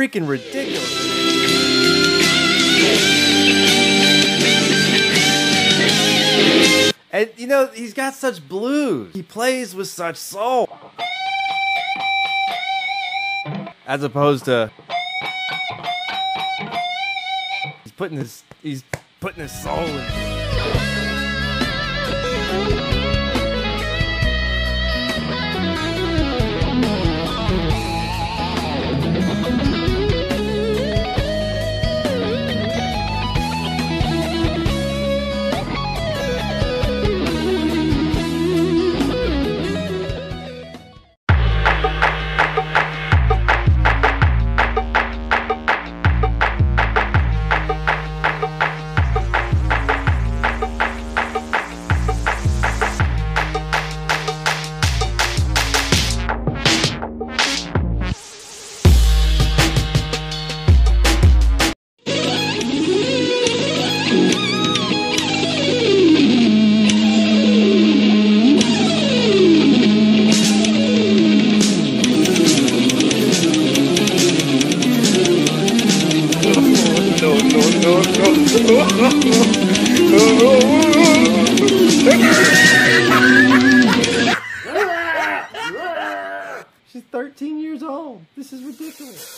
freaking ridiculous. And you know, he's got such blues. He plays with such soul. As opposed to he's putting his soul in. She's 13 years old. This is ridiculous.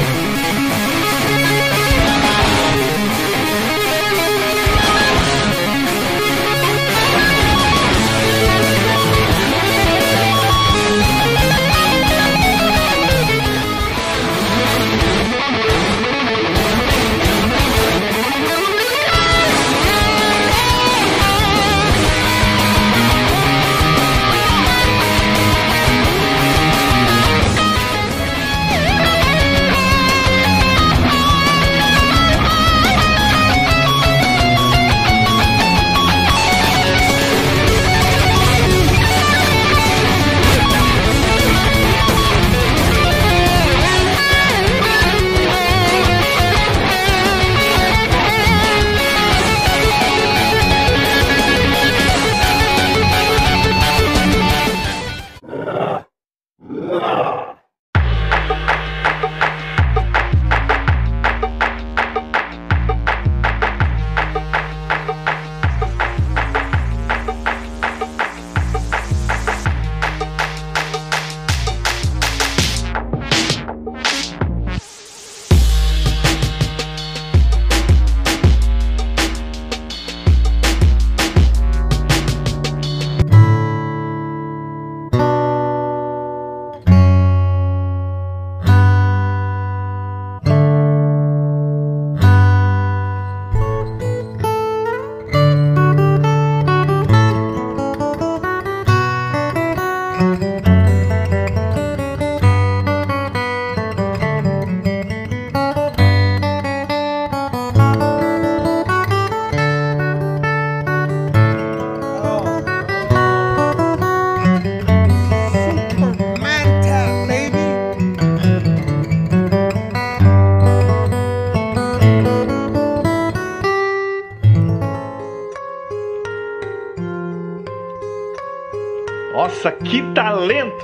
Nossa, que talento!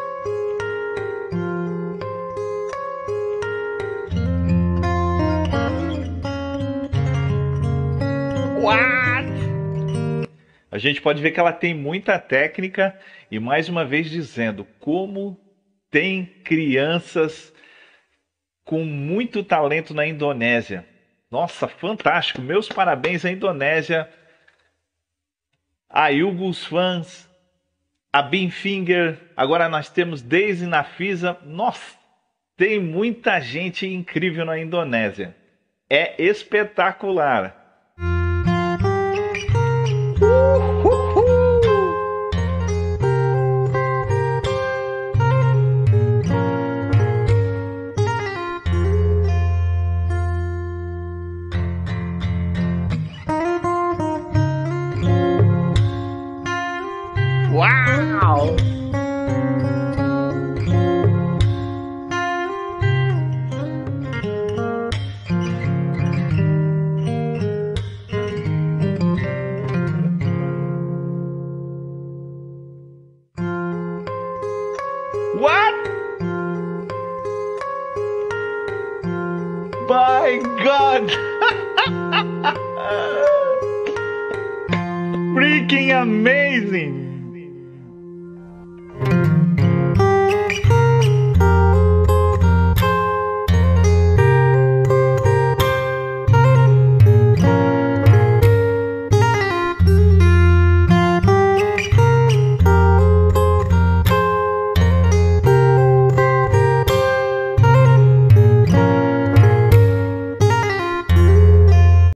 What? A gente pode ver que ela tem muita técnica e mais uma vez dizendo como tem crianças com muito talento na Indonésia. Nossa, fantástico! Meus parabéns à Indonésia. Ayu Gusfanz, Abimfinger, agora nós temos desde Nafisa. Nossa, tem muita gente incrível na Indonésia. É espetacular. Uau! my God! Freaking amazing!